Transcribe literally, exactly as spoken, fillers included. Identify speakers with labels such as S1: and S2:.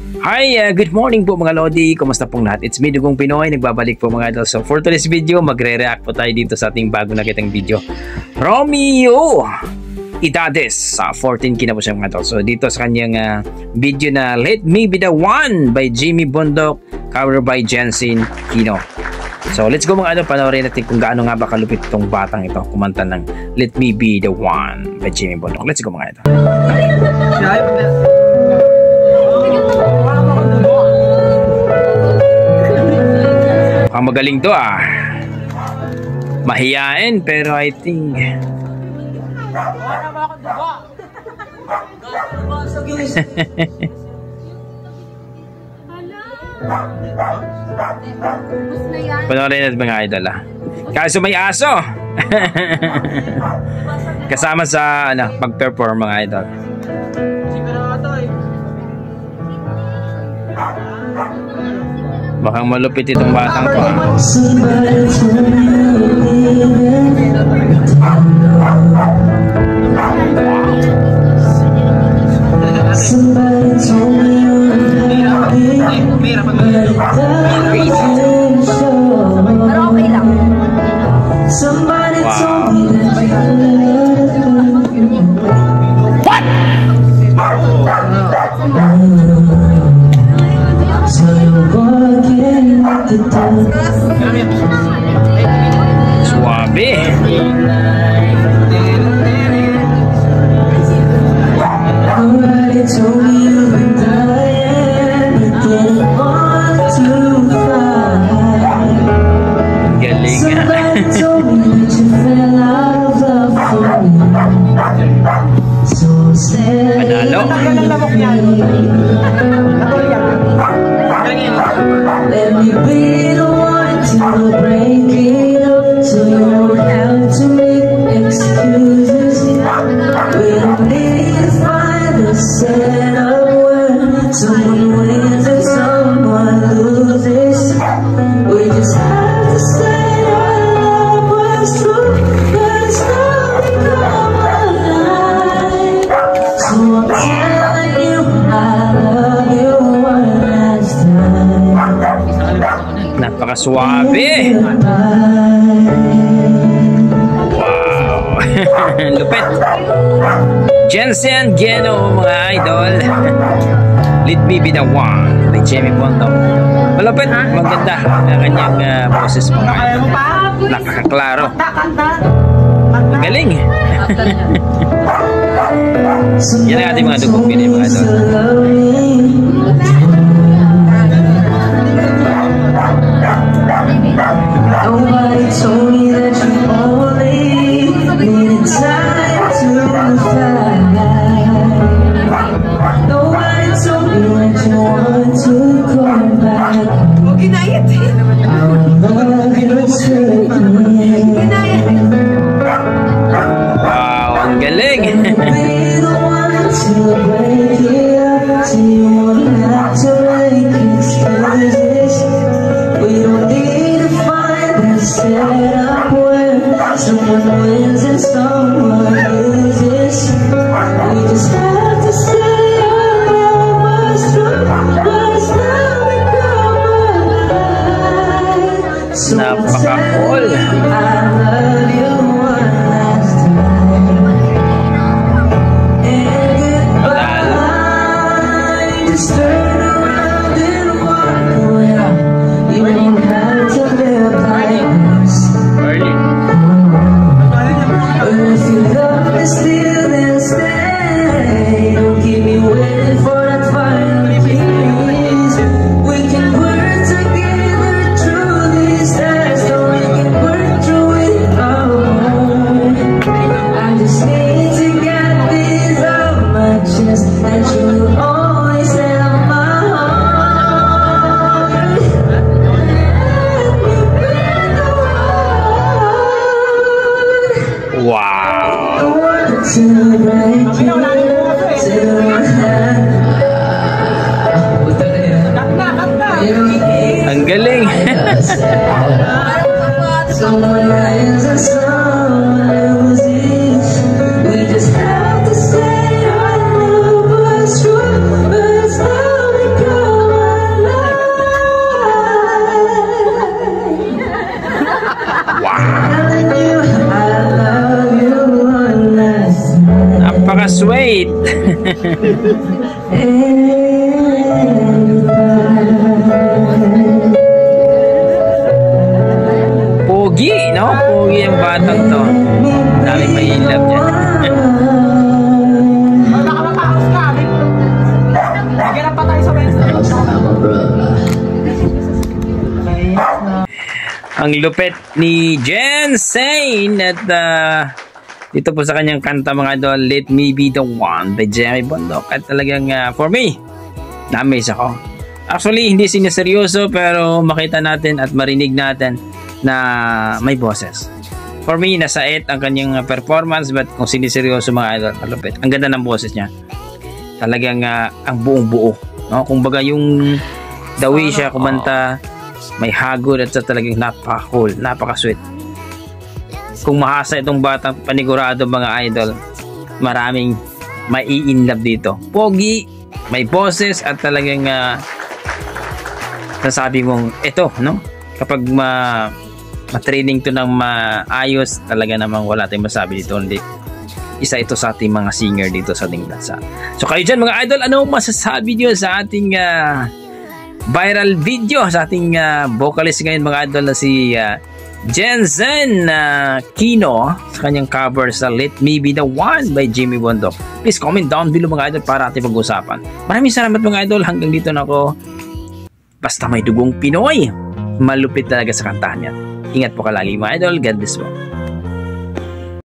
S1: Hi, uh, good morning po mga Lodi. Kumusta pong lahat? It's me, Dugong Pinoy. Nagbabalik po mga idol. So for today's video, magre-react po tayo dito sa ating bago nakitang video. Romeo Idades. Sa uh, fourteen K na po siya mga idol. So dito sa kanyang uh, video na Let Me Be The One by Jimmy Bundok, cover by Jensen Kino. So let's go mga idol. Panoorin natin kung gaano nga ba kalupit itong batang ito kumanta ng Let Me Be The One by Jimmy Bundok. Let's go mga idol. Mukhang magaling to ah. Mahiyain pero I think panoorin natin mga idol ah. Kaso may aso. Kasama sa ano, pag-perform mga idol. Bakang malupit itong batang to. Suabe. Galing. Panalo. Let me be the one to break it up, so you don't have to make excuses. We don't need to find a set of words. Someone wins and someone loses. We just have to say our love was true, but it's not become alive. So I'm telling you I love you one last time. Napaka-suabe. Wow. Lupit. Jensen Kino mga idol. Let Me Be The One by Jimmy Bundok. Malupit. Maganda ang kanyang uh, boses mga idol. Nakakaklaro. Magaling. Yan ang ating mga Dugong Pinoy mga idol. Nobody told me that you only needed time to fly. Nobody told me that you want to come back. Wow, ang galing. Someone wins and someone loses. We just have to say our love was true, but it's now become alive. So napaka-cool. I love you one last time. And goodbye. Just turn around and walk away. You don't have to live like this. If you love me still and stay, don't keep me waiting for that final piece. We can work together through these days, so we can work through
S2: Pogi, no? Pogi ang batang to. Dami may ilap yan. Ang lupit ni Jensen at uh, dito po sa kanyang kanta mga idol, Let Me Be The One by Jimmy Bundok. At talagang uh, for me, na-amaze ako. Actually, hindi siniseryoso pero makita natin at marinig natin na may boses. For me, nasa eight ang kanyang performance, but kung siniseryoso mga idol, malupit. Ang ganda ng boses niya. Talagang uh, ang buong buo. No? Kung baga yung the way siya kumanta, may hagod at sa talagang napaka-cool, napaka-sweet. Kung mahasa itong batang panigurado mga idol, maraming mai-inlove dito. Pogi, may boses at talagang uh, nasabi mong ito, no? Kapag ma ma-training to ng maayos, talaga namang wala tayong masabi dito. Hindi. Isa ito sa ating mga singer dito sa ating bansa. So kayo dyan mga idol, ano masasabi nyo sa ating uh, viral video, sa ating uh, vocalist ngayon mga idol na si uh, Jensen uh, Kino sa kanyang cover sa Let Me Be The One by Jimmy Bundok. Please comment down below mga idol para ating pag-usapan. Maraming salamat mga idol. Hanggang dito na ako. Basta may dugong Pinoy, malupit talaga sa kantahan yan. Ingat po ka lagi mga idol. God bless po.